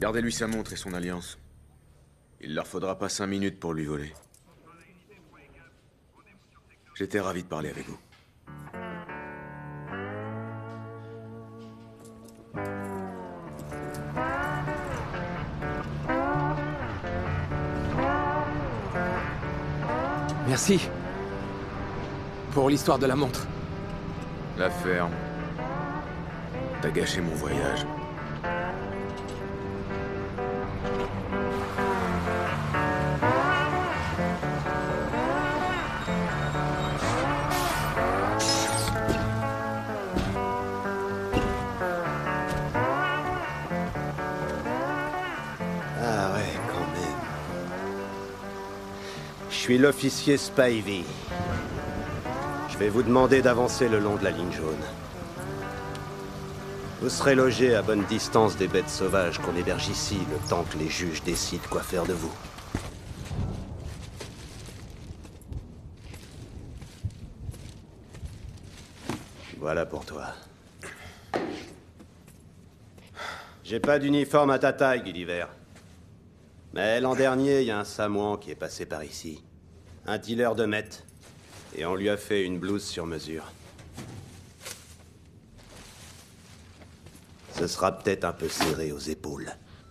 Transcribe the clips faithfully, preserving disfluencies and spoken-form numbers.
Gardez-lui sa montre et son alliance. Il leur faudra pas cinq minutes pour lui voler. J'étais ravi de parler avec vous. Merci. Pour l'histoire de la montre. La ferme. T'as gâché mon voyage. Ah ouais, quand même. Je suis l'officier Spivey. Je vais vous demander d'avancer le long de la ligne jaune. Vous serez logé à bonne distance des bêtes sauvages qu'on héberge ici, le temps que les juges décident quoi faire de vous. Voilà pour toi. J'ai pas d'uniforme à ta taille, Gulliver. Mais l'an dernier, il y a un Samoan qui est passé par ici. Un dealer de meth. Et on lui a fait une blouse sur mesure. Ce sera peut-être un peu serré aux épaules.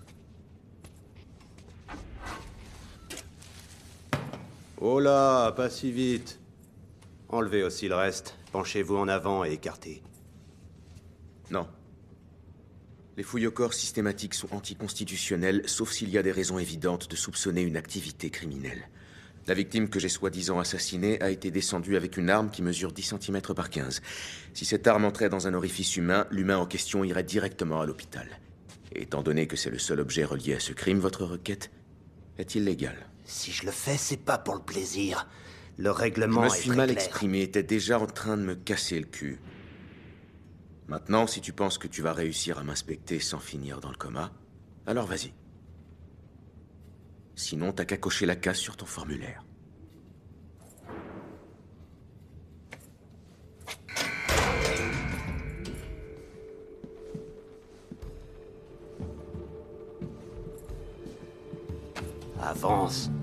Oh là, pas si vite. Enlevez aussi le reste. Penchez-vous en avant et écartez. Non. Les fouilles au corps systématiques sont anticonstitutionnelles, sauf s'il y a des raisons évidentes de soupçonner une activité criminelle. La victime que j'ai soi-disant assassinée a été descendue avec une arme qui mesure dix centimètres par quinze. Si cette arme entrait dans un orifice humain, l'humain en question irait directement à l'hôpital. Et étant donné que c'est le seul objet relié à ce crime, votre requête est illégale. Si je le fais, c'est pas pour le plaisir. Le règlement Je me est suis très mal clair. exprimé, t'es déjà en train de me casser le cul. Maintenant, si tu penses que tu vas réussir à m'inspecter sans finir dans le coma, alors vas-y. Sinon, t'as qu'à cocher la case sur ton formulaire. Avance.